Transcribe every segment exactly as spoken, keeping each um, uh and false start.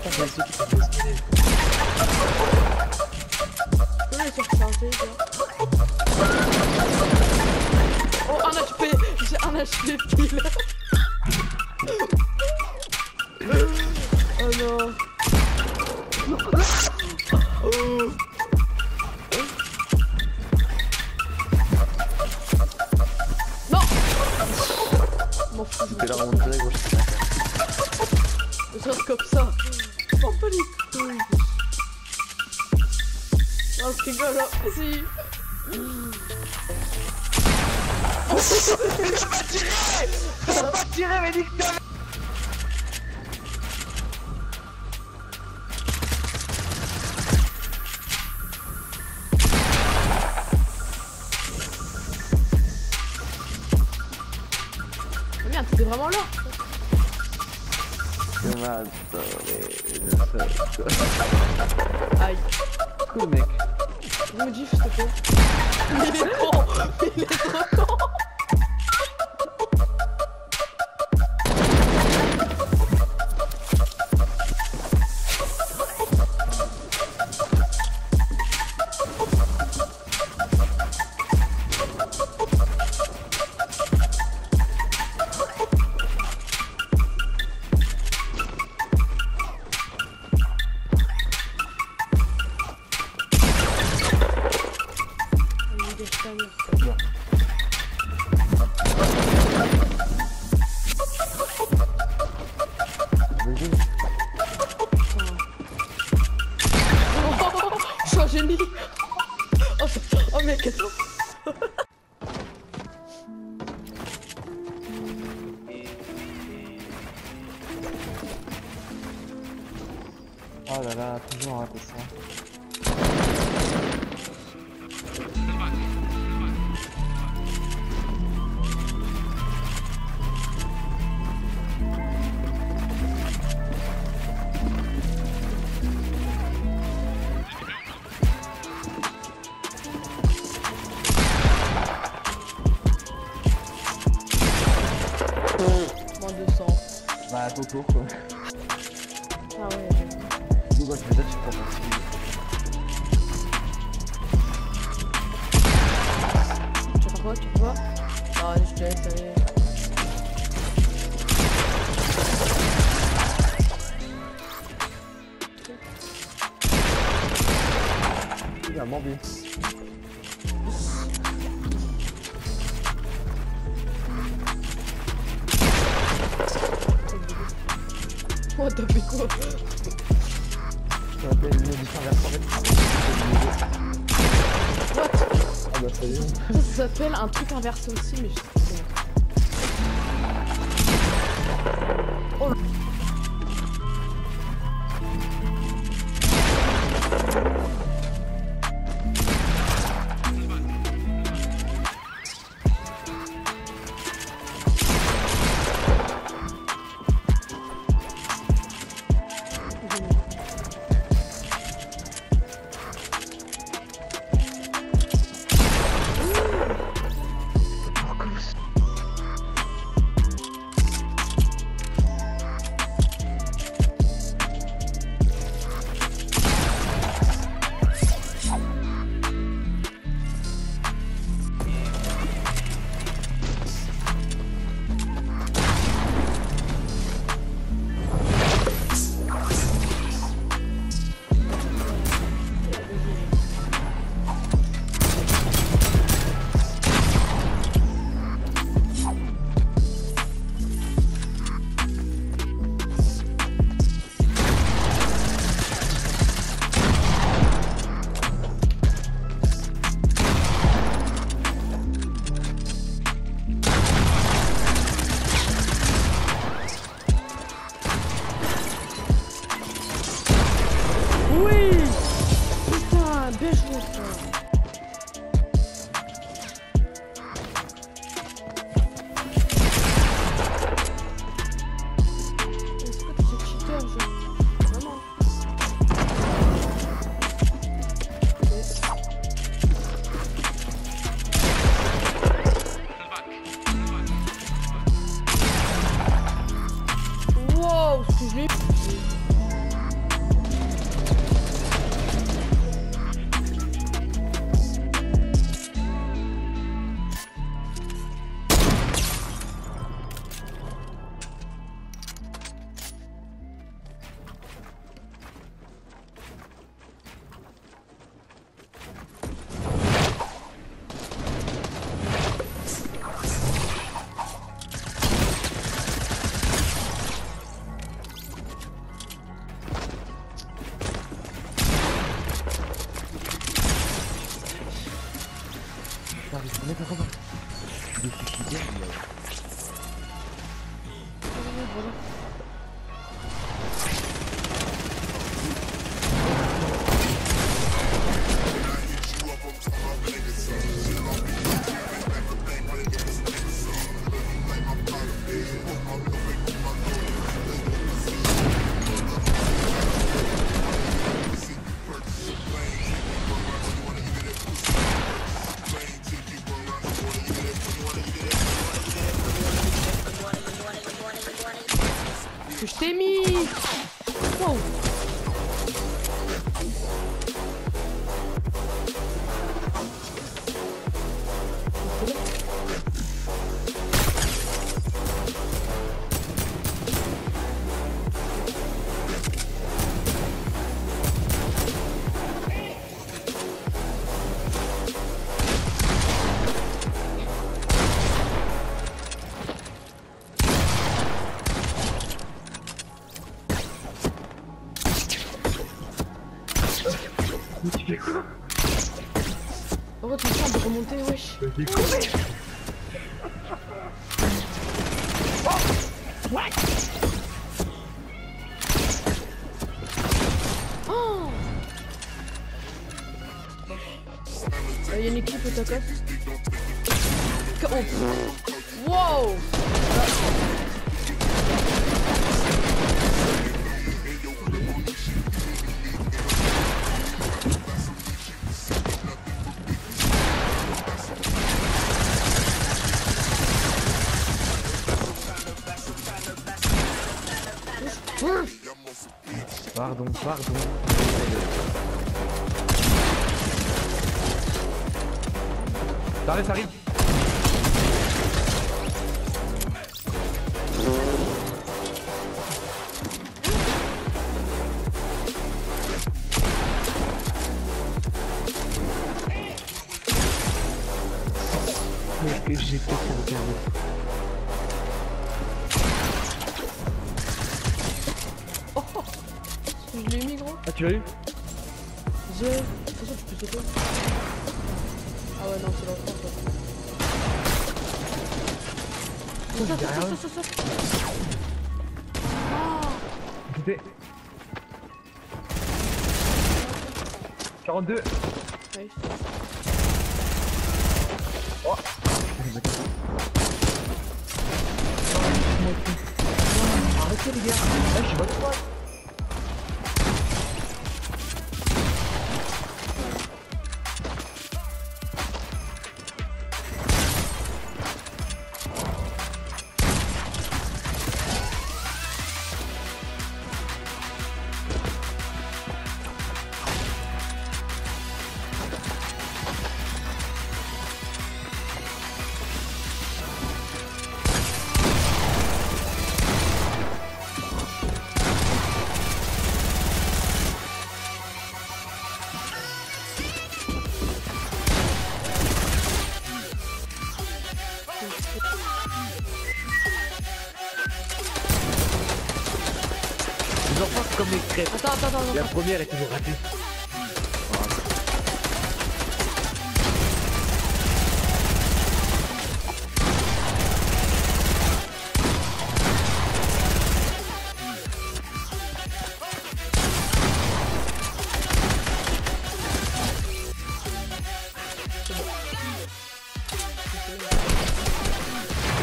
t'as fait ce qui t'a fait espérer. Comment il sort chargé, gars? Oh, un H P! J'ai un H P pile! Oh non! Oh! Non! M'en fous, je T'es là remonté à gauche. je reste comme ça! Oh, pas les couilles! Non, je rigole, hein. Si! Oh, il m'a tiré! Il m'a tiré, mais nique ta mère! Oh merde, t'étais vraiment là! Je m'adore. Aïe! Cool, mec. Me dis, s'il te plaît. Il est con! Il est trop con! Je suis un génie! Oh, oh mec, attends! Oh là là, toujours raté ça. Moins deux cents. Bah, ton tour quoi. Ah ouais. Du coup, je vais dire, tu peux passer. Tu fais quoi? Tu fais quoi? Non, allez, je te laisse aller. Il a mordu. Oh, t'as fait quoi? Ça s'appelle une édition inversée. What? Ah bah ça y est. Ça, ça s'appelle un truc inversé aussi, mais je sais pas. Oh là. Que je t'ai mis. Wow. Pourquoi tu me sens de remonter, wesh? Oh, il y a une équipe au tac. Oh. Wow. Pardon, pardon. Ça arrive, ça arrive. Est-ce que j'ai peut-être regardé? Je l'ai mis, gros. Ah, tu l'as eu? Je... De toute façon, tu peux sauter. Ah ouais, non, c'est l'enfant, ça. Saute, saute, saute, saute, saute. Ah. C'était... quarante-deux. Ouais. Oh. Arrêtez les gars. Là, je suis votre pote. Les enfants c'est comme les crêpes. Attends, attends, attends. La première est toujours ratée.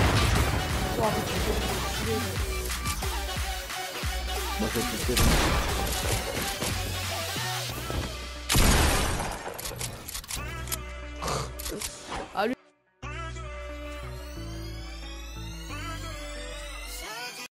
Moi je vais